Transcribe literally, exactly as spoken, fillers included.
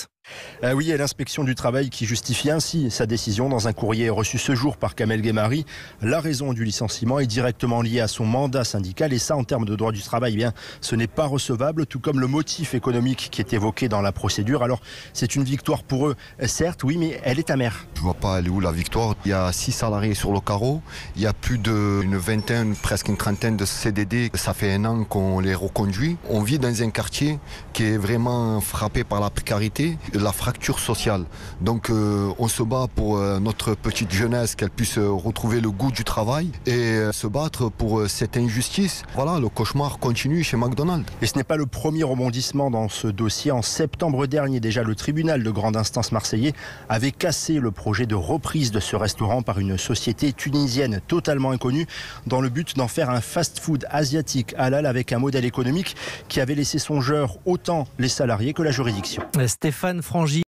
plainte. Ah oui, et l'inspection du travail qui justifie ainsi sa décision dans un courrier reçu ce jour par Kamel Guémari. La raison du licenciement est directement liée à son mandat syndical et ça, en termes de droit du travail, eh bien, ce n'est pas recevable, tout comme le motif économique qui est évoqué dans la procédure. Alors, c'est une victoire pour eux, certes, oui, mais elle est amère. Je vois pas elle est où la victoire. Il y a six salariés sur le carreau, il y a plus d'une vingtaine, presque une trentaine de C D D. Ça fait un an qu'on les reconduit. On vit dans un quartier qui est vraiment frappé par la précarité, la fracture sociale. Donc euh, on se bat pour euh, notre petite jeunesse, qu'elle puisse euh, retrouver le goût du travail et euh, se battre pour euh, cette injustice. Voilà, le cauchemar continue chez McDonald's. Et ce n'est pas le premier rebondissement dans ce dossier. En septembre dernier, déjà, le tribunal de grande instance marseillais avait cassé le projet de reprise de ce restaurant par une société tunisienne totalement inconnue dans le but d'en faire un fast-food asiatique halal avec un modèle économique qui avait laissé songeur autant les salariés que la juridiction. Stéphane Frangy.